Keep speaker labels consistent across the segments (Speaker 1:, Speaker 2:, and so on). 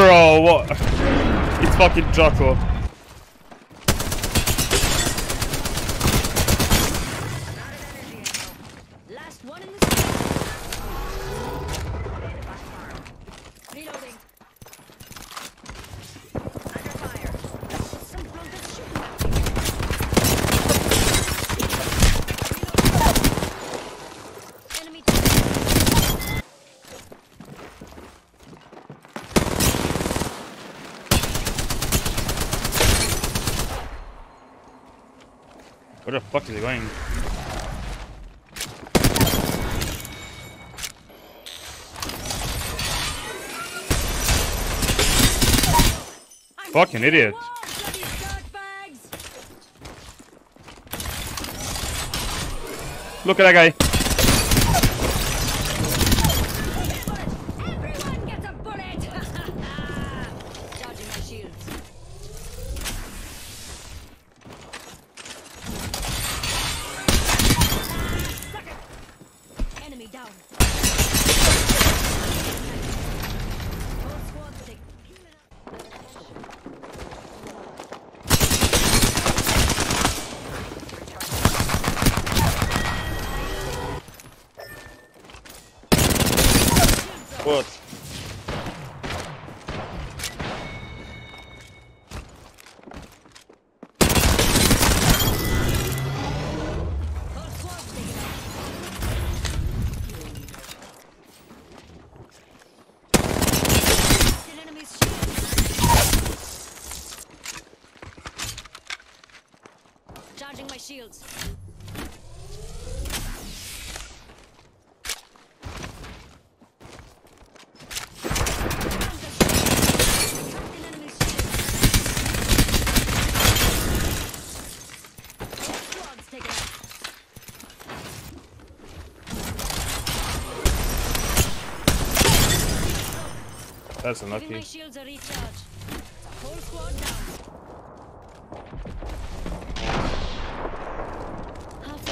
Speaker 1: Bro, what? It's fucking Jocko.
Speaker 2: Last one in the reloading. Under fire. Some bloke is shooting at me. Enemy.
Speaker 1: Where the fuck is he going? Fucking idiot. Look at that guy.
Speaker 2: Everyone gets a bullet. Charging my shields. Sucker. Enemy down. Whole squad take.
Speaker 1: What?
Speaker 2: Whole squad take it out. An enemy's shield. Charging my shields.
Speaker 1: That's
Speaker 2: Giving my
Speaker 1: unlucky.
Speaker 2: shields a recharge. Whole squad down. Half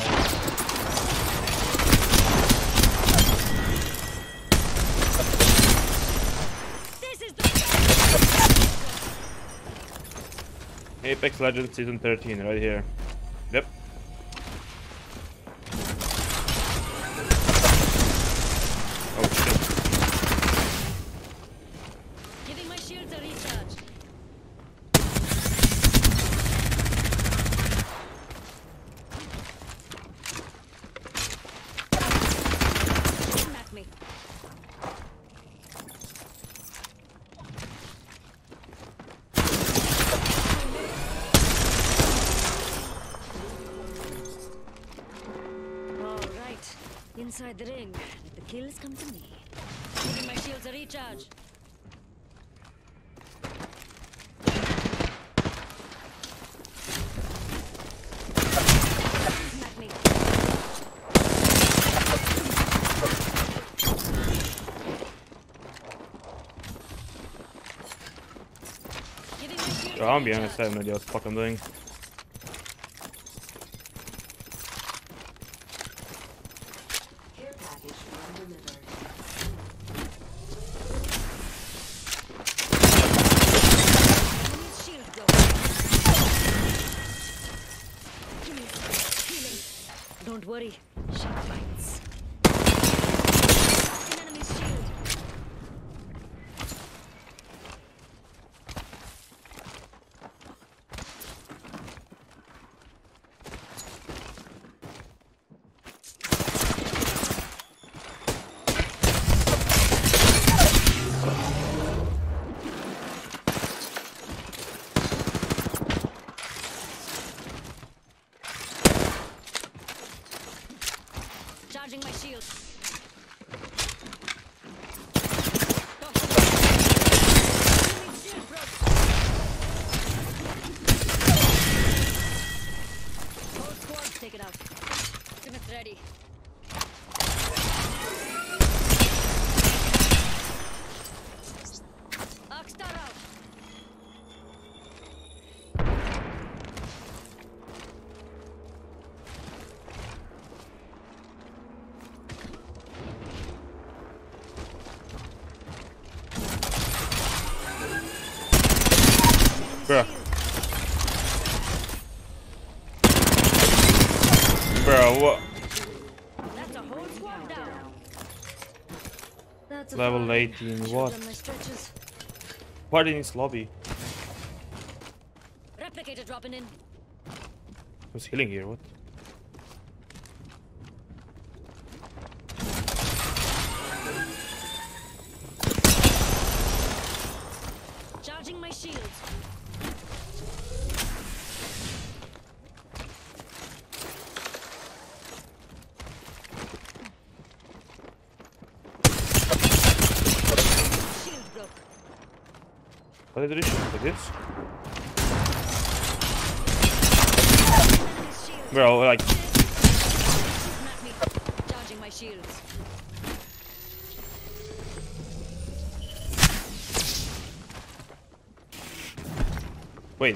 Speaker 2: this is the
Speaker 1: Apex Legends Season 13, right here. Yep. Oh shit.
Speaker 2: giving my shields a recharge. Shooting at me. All right, inside the ring. Let the kills come to me. Giving my shields a recharge. Shooting at me. Giving my shields
Speaker 1: Yo,
Speaker 2: a
Speaker 1: I'll be honest, I
Speaker 2: recharge.
Speaker 1: have no idea what the fuck I'm doing.
Speaker 3: Care package being delivered.
Speaker 2: Enemy's shield broken. Give me healing. Don't worry, she bites. An enemy's shield. Charging my shield. Enemy's shield broke. Whole squad take it out. Ultimate's ready. Arcstar out.
Speaker 1: Bruh. Bro, what?
Speaker 2: That's a whole squad down. That's a
Speaker 1: Level
Speaker 2: fine.
Speaker 1: 18,
Speaker 2: Should've
Speaker 1: what?
Speaker 2: done my stretches.
Speaker 1: What in his lobby?
Speaker 2: Replicator dropping in.
Speaker 1: Who's healing here? What?
Speaker 2: Charging my shields. Shield broke.
Speaker 1: Why did they shoot like this?
Speaker 2: Enemy's shield.
Speaker 1: Bro, like,
Speaker 2: Shooting at me. Charging my shields.
Speaker 1: wait.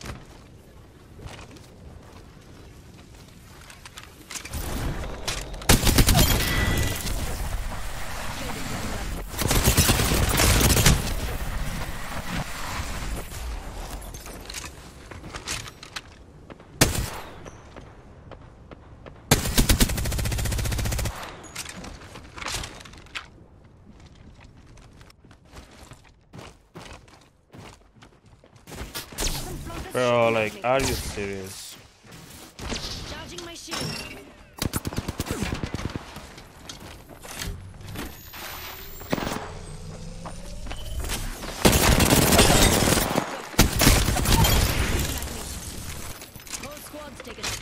Speaker 1: Bro, like, are you serious?
Speaker 2: Charging my shield. Whole squad's taken out.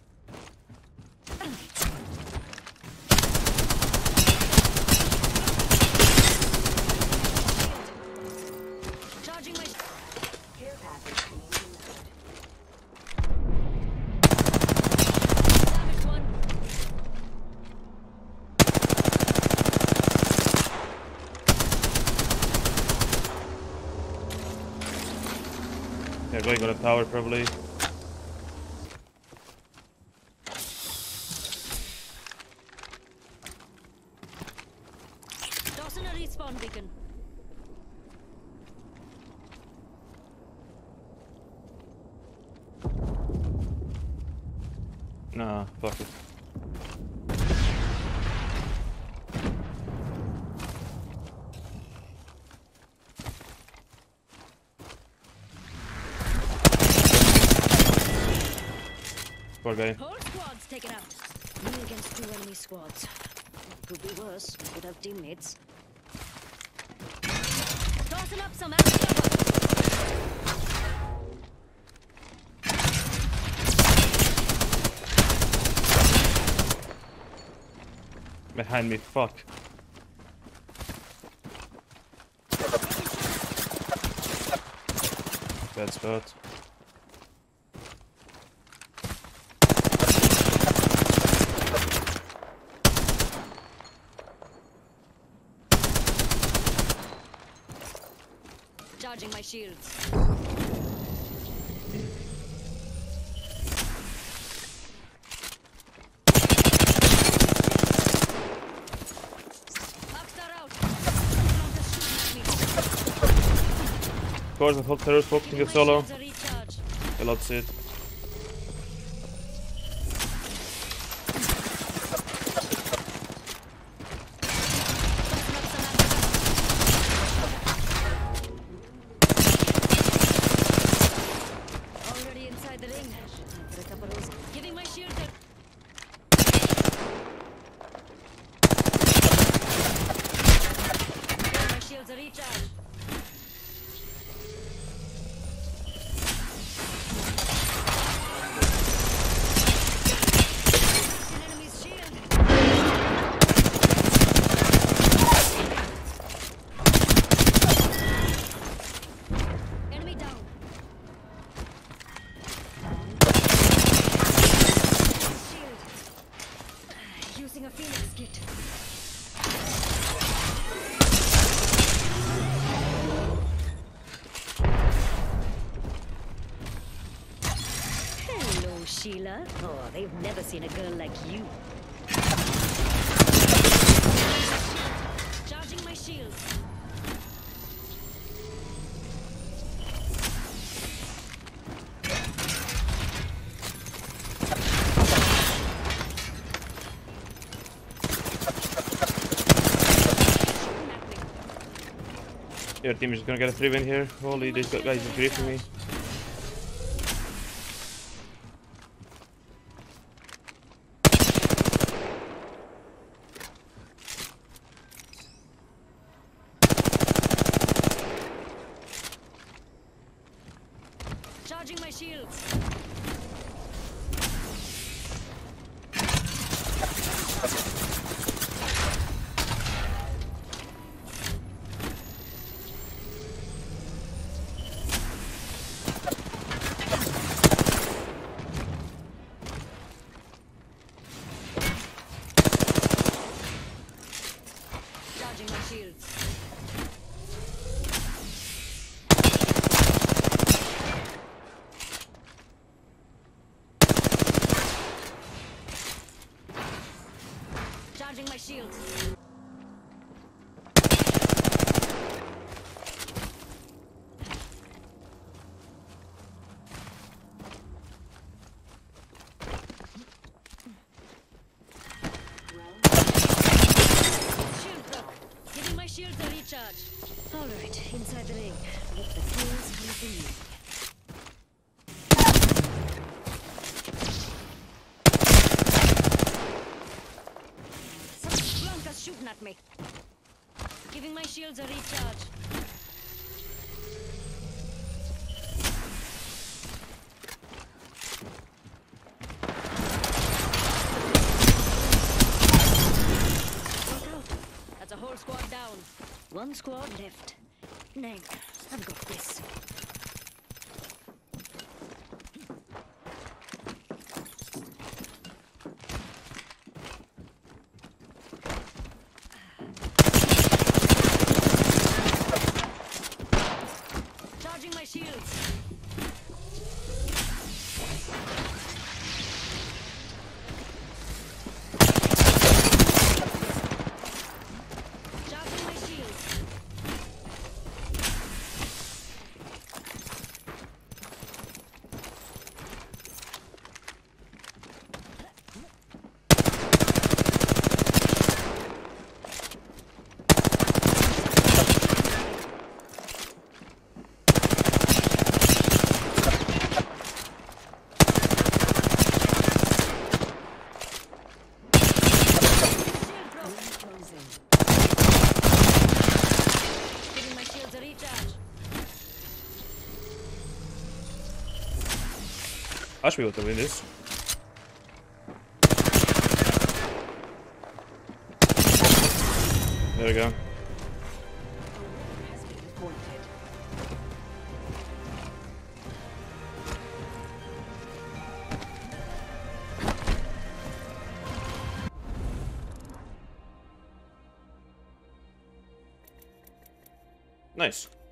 Speaker 2: Charging my
Speaker 3: Care package being delivered.
Speaker 2: damaged one.
Speaker 1: They're going on a tower probably.
Speaker 2: Tossing a respawn beacon.
Speaker 1: Nah, fuck it. Poor guy.
Speaker 2: Whole squad's taken out. Me against two enemy squads. Could be worse. We could have teammates. Tossing up some extra cover.
Speaker 1: Behind me, fuck. Bad spot.
Speaker 2: Charging my shields. Rockstar out. Just shooting at me.
Speaker 1: Of course, I thought terrorist focusing
Speaker 2: Giving
Speaker 1: a
Speaker 2: my
Speaker 1: solo.
Speaker 2: shields a recharge.
Speaker 1: Okay, that's it.
Speaker 2: Tossing up some ammo. Already inside the ring. Time for a couple of those. Giving my shield a giving my shields a recharge. An enemy's shield. Enemy down. Shield. Using a Phoenix kit. Hello, Sheila. Oh, they've never seen a girl like you. Charging my shield.
Speaker 1: Your team is gonna get a 3-win here. Holy, these guys are griefing me.
Speaker 2: Charging my shields. Charging my shields. Charging my shields. Shield broke. Giving my shields a recharge. All right, inside the ring. Let the kills come to me. Some Blanca's shooting at me. Giving my shields a recharge. Look out. That's a whole squad down. One squad left. Neg, I've got this. Charging my shields. Charging my shields. Shield broke. Giving my shields a recharge.
Speaker 1: I should be able to win this. There we go.
Speaker 3: Has been appointed.
Speaker 1: Nice.